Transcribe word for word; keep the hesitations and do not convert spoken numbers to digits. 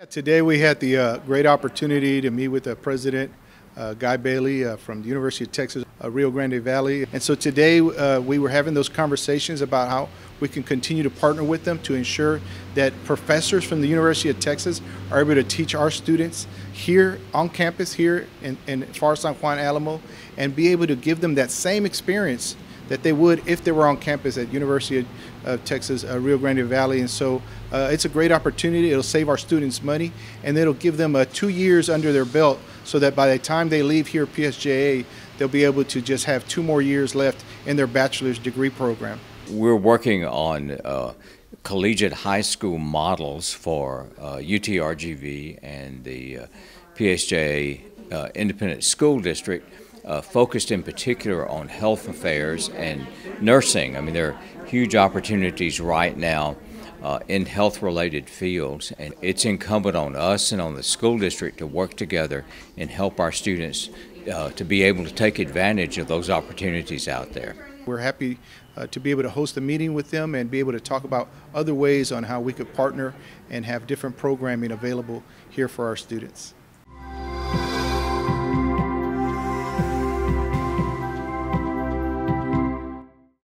Today we had the uh, great opportunity to meet with the President uh, Guy Bailey uh, from the University of Texas, uh, Rio Grande Valley. And so today uh, we were having those conversations about how we can continue to partner with them to ensure that professors from the University of Texas are able to teach our students here on campus, here in, in Far San Juan Alamo, and be able to give them that same experience that they would if they were on campus at University of Texas, uh, Rio Grande Valley. And so uh, it's a great opportunity. It'll save our students money, and it'll give them uh, two years under their belt so that by the time they leave here at P S J A, they'll be able to just have two more years left in their bachelor's degree program. We're working on uh, collegiate high school models for uh, U T R G V and the uh, P S J A uh, Independent School District, Uh, focused in particular on health affairs and nursing. I mean, there are huge opportunities right now uh, in health-related fields, and it's incumbent on us and on the school district to work together and help our students uh, to be able to take advantage of those opportunities out there. We're happy uh, to be able to host a meeting with them and be able to talk about other ways on how we could partner and have different programming available here for our students.